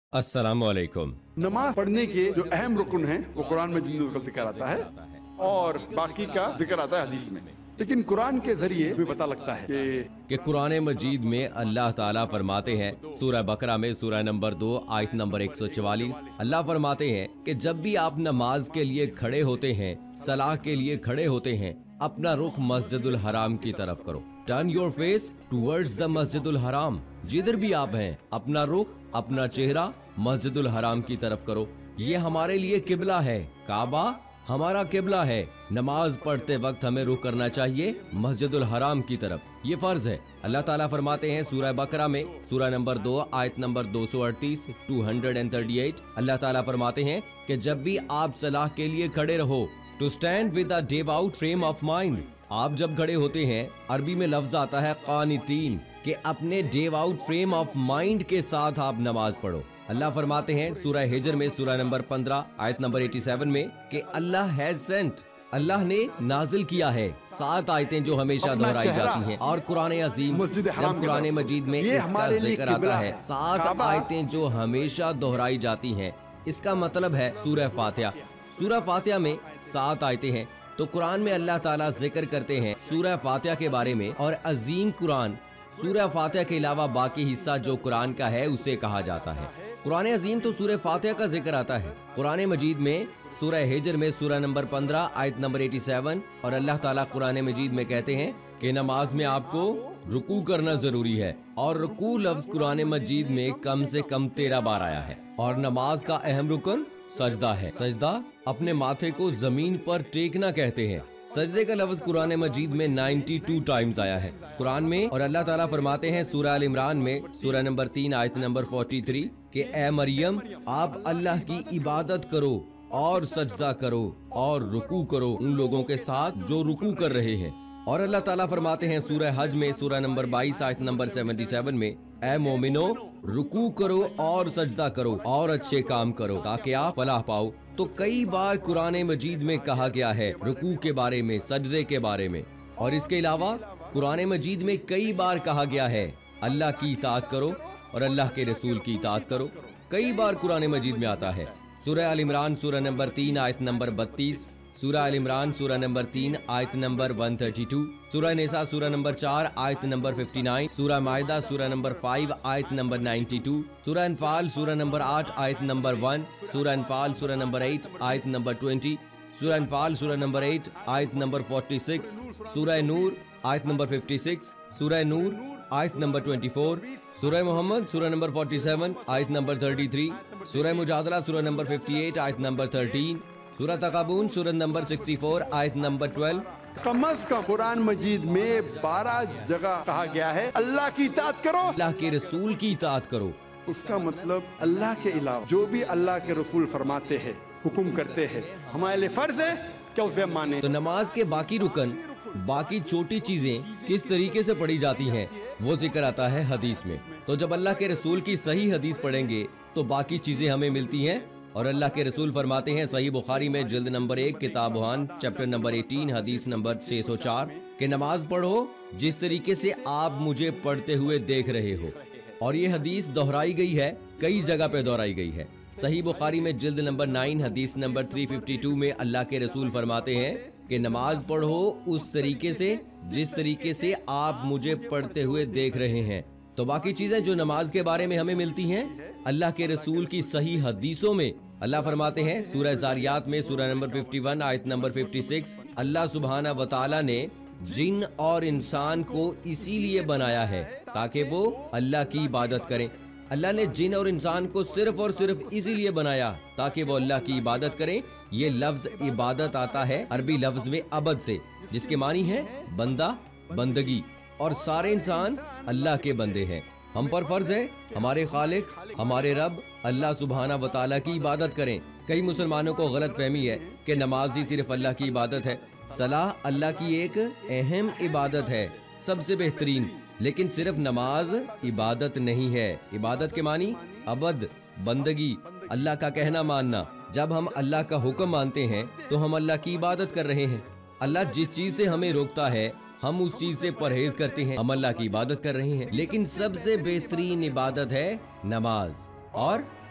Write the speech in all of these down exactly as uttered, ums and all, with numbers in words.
अस्सलाम वालेकुम। नमाज पढ़ने के जो अहम रुकन हैं वो कुरान में जिंदगी जिक्र आता है और बाकी का जिक्र आता है हदीस में, लेकिन कुरान के जरिए भी पता लगता है कि कि कुरान मजीद में अल्लाह ताला फरमाते हैं सूरह बकरा में सूरह नंबर दो आयत नंबर एक सौ चवालीस, अल्लाह फरमाते हैं कि जब भी आप नमाज के लिए खड़े होते हैं, सलाह के लिए खड़े होते हैं, अपना रुख मस्जिदुल हराम की तरफ करो। Turn your face towards the मस्जिदुल हराम। जिधर भी आप हैं अपना रुख, अपना चेहरा मस्जिदुल हराम की तरफ करो। ये हमारे लिए किबला है, काबा हमारा किबला है। नमाज पढ़ते वक्त हमें रुख करना चाहिए मस्जिदुल हराम की तरफ, ये फर्ज है। अल्लाह ताला फरमाते हैं सूरह बकरा में सूरह नंबर दो आयत नंबर दो सौ अड़तीस two hundred and thirty eight, अल्लाह ताला फरमाते हैं कि जब भी आप सलाह के लिए खड़े रहो, to stand with a devout frame of mind. आप जब खड़े होते हैं, अरबी में लफ्ज आता है कानितीन, कि अपने डिवोट फ्रेम ऑफ माइंड के साथ आप नमाज पढ़ो। अल्लाह फरमाते हैं सूरह हिजर में सूरह नंबर पंद्रह आयत नंबर सत्तासी में कि अल्लाह हैज सेंट, अल्लाह ने नाजिल किया है। सात आयतें जो हमेशा दोहराई जाती हैं। और कुरान अजीम जब कुरान मजीद में इसका जिक्र आता है, सात आयतें जो हमेशा दोहराई जाती हैं, इसका मतलब है सूरह फातिहा। सूरह फातिहा में सात आयतें हैं, तो कुरान में अल्लाह ताला जिक्र करते हैं सूरह फातिहा के बारे में। और अजीम कुरान सूरह फातिहा के अलावा बाकी हिस्सा जो कुरान का है उसे कहा जाता है कुरान अजीम। तो सूरह फातिहा का जिक्र आता है कुरान मजीद में सूरह हिजर में सूरह नंबर पंद्रह आयत नंबर सत्तासी। और अल्लाह ताला कुरान मजीद में कहते हैं कि नमाज में आपको रुकू करना जरूरी है। और रुकू लफ्ज कुरान मजीद में कम से कम तेरह बार आया है। और नमाज का अहम रुकन सजदा है। सजदा अपने माथे को जमीन पर टेकना कहते हैं। सजदे का लफ्ज कुरान मजीद में बानवे टाइम्स आया है कुरान में। और अल्लाह ताला फरमाते हैं सूरह अल इमरान में सूरह नंबर तीन आयत नंबर तैंतालीस कि ए मरियम, आप अल्लाह की इबादत करो और सजदा करो और रुकू करो उन लोगों के साथ जो रुकू कर रहे हैं। और अल्लाह ताला फरमाते हैं सूरह हज में सूरह नंबर बाईस आयत नंबर सतहत्तर में, ए मोमिनो, रुकू करो और सजदा करो और अच्छे काम करो ताकि आप फलाह पाओ। तो कई बार कुरान मजीद में कहा गया है रुकू के बारे में, सजदे के बारे में। और इसके अलावा कुरान मजीद में कई बार कहा गया है अल्लाह की इताअत करो और अल्लाह के रसूल की इताअत करो। कई बार कुरान मजीद में आता है। सूरह अल इमरान सूरह नंबर तीन आयत नंबर बत्तीस, सूरह अल इमरान सूरह नंबर तीन आयत नंबर एक सौ बत्तीस, सूरह निसा सूरह नंबर चार आयत नंबर उनसठ, सूरह माइदा सूरह नंबर पाँच आयत नंबर बानवे, सूरह अनफाल सूरह नंबर आठ आयत नंबर एक, सूरह अनफाल सूरह नंबर आठ आयत नंबर बीस, सूरह अनफाल सूरह नंबर आठ आयत नंबर छियालीस, सूरह नूर आयत नंबर छप्पन, सूरह नूर आयत नंबर चौबीस, सूरह मोहम्मद सूरह नंबर सैंतालीस आयत नंबर तैंतीस, सूरह मुजादला सूरह नंबर अट्ठावन आयत नंबर तेरह, सूरह तकाबून सूरह नंबर चौंसठ आयत नंबर बारह। कम अज कम कुरान मजीद में बारह जगह कहा गया है अल्लाह की इताअत करो, अल्लाह के रसूल की इताअत करो। उसका मतलब अल्लाह के अलावा जो भी अल्लाह के रसूल फरमाते हैं, हुक्म करते हैं, हमारे लिए फर्ज है कि उसे माने। तो नमाज के बाकी रुकन, बाकी छोटी चीजें किस तरीके से पढ़ी जाती हैं वो जिक्र आता है हदीस में। तो जब अल्लाह के रसूल की सही हदीस पढ़ेंगे तो बाकी चीजें हमें मिलती हैं। और अल्लाह के रसूल फरमाते हैं सही बुखारी में जिल्द नंबर एक किताब वहान चैप्टर नंबर अठारह हदीस नंबर छह सौ चार कि नमाज पढ़ो जिस तरीके से आप मुझे पढ़ते हुए देख रहे हो। और ये हदीस दोहराई गई है, कई जगह पे दोहराई गई है। सही बुखारी में जिल्द नंबर नौ हदीस नंबर तीन सौ बावन में अल्लाह के रसूल फरमाते हैं कि नमाज पढ़ो उस तरीके से जिस तरीके से आप मुझे पढ़ते हुए देख रहे हैं। तो बाकी चीजें जो नमाज के बारे में हमें मिलती हैं अल्लाह के रसूल की सही हदीसों में। अल्लाह फरमाते हैं सूरह ज़ारियात में सूरह नंबर इक्यावन आयत नंबर छप्पन, अल्लाह सुब्हाना व तआला ने जिन और इंसान को इसीलिए बनाया है ताकि वो अल्लाह की इबादत करें। अल्लाह ने जिन और इंसान को सिर्फ और सिर्फ इसीलिए बनाया ताकि वो अल्लाह की इबादत करें। ये लफ्ज इबादत आता है अरबी लफ्ज में अबद से, जिसके मानी है बंदा, बंदगी। और सारे इंसान अल्लाह के बंदे हैं। हम पर फर्ज है हमारे खालिक, हमारे रब अल्लाह सुब्हाना व तआला की इबादत करें। कई मुसलमानों को गलत फहमी है कि नमाज ही सिर्फ अल्लाह की इबादत है। सलाह अल्लाह की एक अहम इबादत है, सबसे बेहतरीन। लेकिन सिर्फ नमाज इबादत नहीं है। इबादत के मानी अबद, बंदगी, अल्लाह का कहना मानना। जब हम अल्लाह का हुक्म मानते हैं तो हम अल्लाह की इबादत कर रहे हैं। अल्लाह जिस चीज से हमें रोकता है हम उस चीज से परहेज करते हैं, हम अल्लाह की इबादत कर रहे हैं। लेकिन सबसे बेहतरीन इबादत है नमाज। और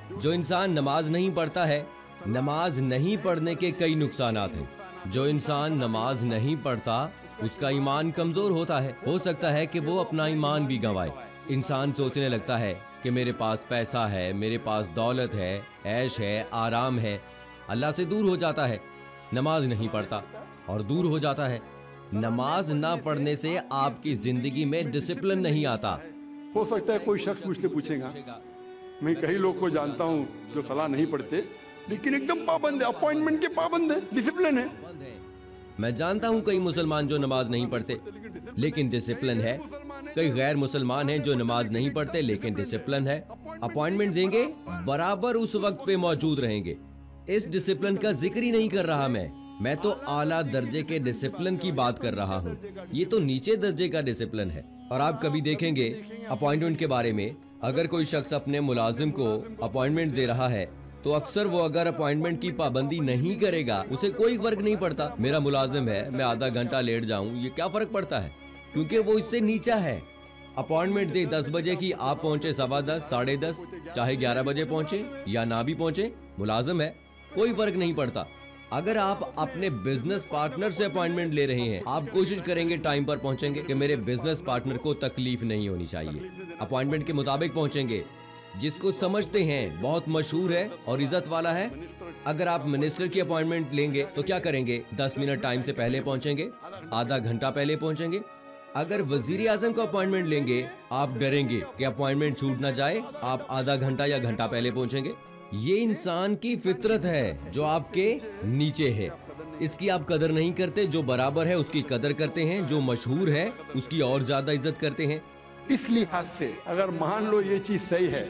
जो इंसान नमाज नहीं पढ़ता है, नमाज नहीं पढ़ने के कई नुकसानात हैं। जो इंसान नमाज नहीं पढ़ता उसका ईमान कमजोर होता है। हो सकता है कि वो अपना ईमान भी गंवाए। इंसान सोचने लगता है कि मेरे पास पैसा है, मेरे पास दौलत है, ऐश है, आराम है, अल्लाह से दूर हो जाता है। नमाज नहीं पढ़ता और दूर हो जाता है। नमाज ना पढ़ने से आपकी जिंदगी में डिसिप्लिन नहीं आता। हो सकता है कोई शख्स मुझसे पूछेगा, मैं कई लोग को जानता हूँ जो सलाह नहीं पढ़ते लेकिन एकदम पाबंद है, अपॉइंटमेंट के पाबंद है, डिसिप्लिन है। मैं जानता हूँ कई मुसलमान जो नमाज नहीं पढ़ते लेकिन डिसिप्लिन है। कई गैर मुसलमान हैं जो नमाज नहीं पढ़ते लेकिन डिसिप्लिन है। अपॉइंटमेंट देंगे, बराबर उस वक्त पे मौजूद रहेंगे। इस डिसिप्लिन का जिक्र ही नहीं कर रहा मैं मैं तो आला दर्जे के डिसिप्लिन की बात कर रहा हूँ। ये तो नीचे दर्जे का डिसिप्लिन है। और आप कभी देखेंगे अपॉइंटमेंट के बारे में, अगर कोई शख्स अपने मुलाजिम को अपॉइंटमेंट दे रहा है तो अक्सर वो अगर अपॉइंटमेंट की पाबंदी नहीं करेगा, उसे कोई फर्क नहीं पड़ता। मेरा मुलाजिम है, मैं आधा घंटा लेट जाऊं, ये क्या फर्क पड़ता है, क्योंकि वो इससे नीचा है। अपॉइंटमेंट दे दस बजे की, आप पहुंचे सवा दस, साढ़े दस, चाहे ग्यारह बजे पहुंचे या ना भी पहुंचे, मुलाजिम है, कोई फर्क नहीं पड़ता। अगर आप अपने बिजनेस पार्टनर से अपॉइंटमेंट ले रहे हैं, आप कोशिश करेंगे टाइम पर पहुंचेंगे कि मेरे बिजनेस पार्टनर को तकलीफ नहीं होनी चाहिए। अपॉइंटमेंट के मुताबिक पहुंचेंगे। जिसको समझते हैं बहुत मशहूर है और इज्जत वाला है, अगर आप मिनिस्टर की अपॉइंटमेंट लेंगे तो क्या करेंगे, दस मिनट टाइम से पहले पहुंचेंगे, आधा घंटा पहले पहुंचेंगे। अगर वजीर आजम को अपॉइंटमेंट लेंगे, आप डरेंगे कि अपॉइंटमेंट छूट ना जाए, आप आधा घंटा या घंटा पहले पहुंचेंगे। ये इंसान की फितरत है जो आपके नीचे है। इसकी आप कदर नहीं करते। जो बराबर है उसकी कदर करते हैं, जो मशहूर है उसकी और ज्यादा इज्जत करते हैं। इस लिहाज से अगर मान लो ये चीज सही है,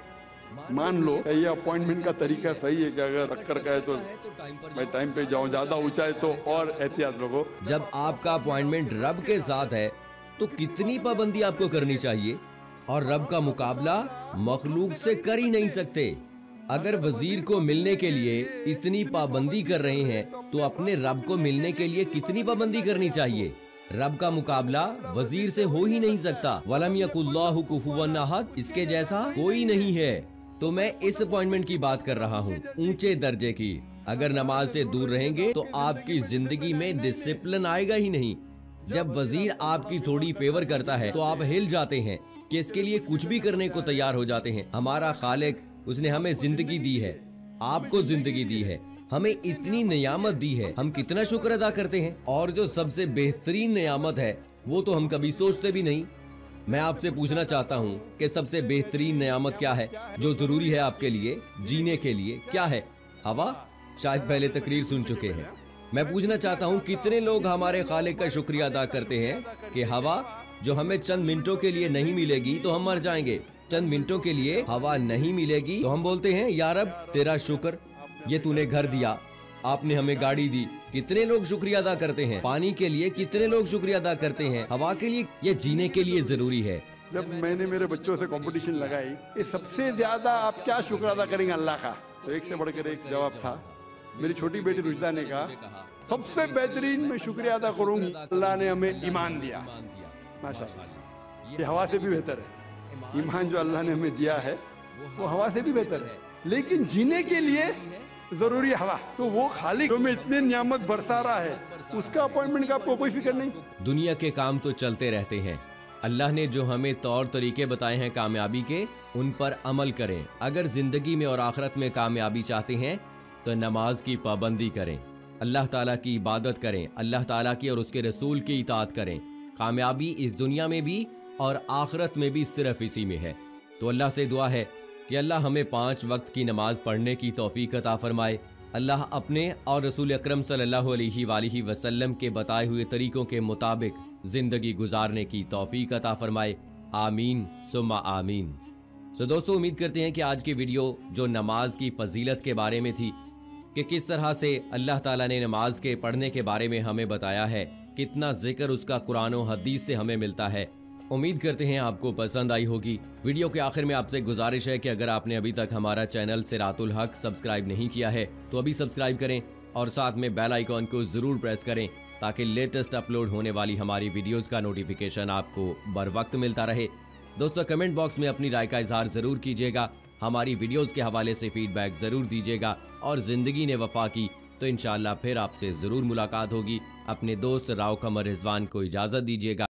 मान लो ये अपॉइंटमेंट का तरीका सही है कि अगर टक्कर का है तो मैं टाइम पे जाऊं, ज्यादा ऊंचा है तो और एहतियात लोगो। जब आपका अपॉइंटमेंट रब के साथ है तो कितनी पाबंदी आपको करनी चाहिए, और रब का मुकाबला मखलूक से कर ही नहीं सकते। अगर वजीर को मिलने के लिए इतनी पाबंदी कर रहे हैं तो अपने रब को मिलने के लिए कितनी पाबंदी करनी चाहिए। रब का मुकाबला वजीर से हो ही नहीं सकता। वलम यकुल्लाहु कुफुवन अहद, इसके जैसा कोई नहीं है। तो मैं इस अपॉइंटमेंट की बात कर रहा हूँ, ऊंचे दर्जे की। अगर नमाज से दूर रहेंगे तो आपकी जिंदगी में डिसिप्लिन आएगा ही नहीं। जब वजीर आपकी थोड़ी फेवर करता है तो आप हिल जाते हैं कि इसके लिए कुछ भी करने को तैयार हो जाते हैं। हमारा खालिक, उसने हमें जिंदगी दी है, आपको जिंदगी दी है, हमें इतनी नियामत दी है, हम कितना शुक्र अदा करते हैं। और जो सबसे बेहतरीन नियामत है वो तो हम कभी सोचते भी नहीं। मैं आपसे पूछना चाहता हूँ कि सबसे बेहतरीन नियामत क्या है जो जरूरी है आपके लिए जीने के लिए, क्या है? हवा? शायद पहले तकरीर सुन चुके हैं। मैं पूछना चाहता हूँ कितने लोग हमारे खालिक का शुक्रिया अदा करते हैं कि हवा जो हमें चंद मिनटों के लिए नहीं मिलेगी तो हम मर जाएंगे। चंद मिनटों के लिए हवा नहीं मिलेगी तो हम बोलते हैं या रब तेरा शुक्र, ये तूने घर दिया, आपने हमें गाड़ी दी। कितने लोग शुक्रिया अदा करते हैं। पानी के लिए कितने लोग शुक्रिया अदा करते हैं। हवा के लिए, ये जीने के लिए जरूरी है। जब मैंने मेरे बच्चों से कंपटीशन लगाई कि सबसे ज्यादा आप क्या शुक्र अदा करेंगे अल्लाह का, तो एक से बढ़कर एक जवाब था। मेरी छोटी बेटी रुजदा ने कहा सबसे बेहतरीन मैं शुक्रिया अदा करूंगी, अल्लाह ने हमें ईमान दिया। माशाअल्लाह, ये हवा से भी बेहतर है। ईमान जो अल्लाह ने हमें दिया है वो हवा से भी बेहतर है, लेकिन जीने के लिए जरूरी है हवा। तो वो खालिक जो में इतने नियामत बरसा रहा है, उसका अपॉइंटमेंट का आपको कोई फिक्र नहीं। दुनिया के काम तो चलते रहते हैं। अल्लाह ने जो हमें तौर तरीके बताए हैं कामयाबी के, उन पर अमल करें। अगर जिंदगी में और आखिरत में कामयाबी चाहते हैं तो नमाज की पाबंदी करें, अल्लाह ताला की इबादत करें, अल्लाह ताला की और उसके रसूल की इताअत करें। कामयाबी इस दुनिया में भी और आखिरत में भी सिर्फ इसी में है। तो अल्लाह से दुआ है कि अल्लाह हमें पांच वक्त की नमाज पढ़ने की तौफीक अता फरमाए। अल्लाह अपने और रसूल अकरम सल्लल्लाहु अलैहि वसल्लम के बताए हुए तरीकों के मुताबिक जिंदगी गुजारने की तौफीक अता फरमाए। आमीन सुम्मा आमीन। तो दोस्तों, उम्मीद करते हैं कि आज की वीडियो जो नमाज की फजीलत के बारे में थी, कि किस तरह से अल्लाह ताला ने नमाज के पढ़ने के बारे में हमें बताया है, कितना जिक्र उसका कुरान और हदीस से हमें मिलता है, उम्मीद करते हैं आपको पसंद आई होगी। वीडियो के आखिर में आपसे गुजारिश है कि अगर आपने अभी तक हमारा चैनल सिरातुल हक सब्सक्राइब नहीं किया है तो अभी सब्सक्राइब करें और साथ में बेल आइकॉन को जरूर प्रेस करें ताकि लेटेस्ट अपलोड होने वाली हमारी वीडियोस का नोटिफिकेशन आपको बर वक्त मिलता रहे। दोस्तों, कमेंट बॉक्स में अपनी राय का इजहार जरूर कीजिएगा। हमारी वीडियोस के हवाले से फीडबैक जरूर दीजिएगा और जिंदगी ने वफा की तो इंशाल्लाह फिर आपसे जरूर मुलाकात होगी। अपने दोस्त राव कमर रिजवान को इजाजत दीजिएगा।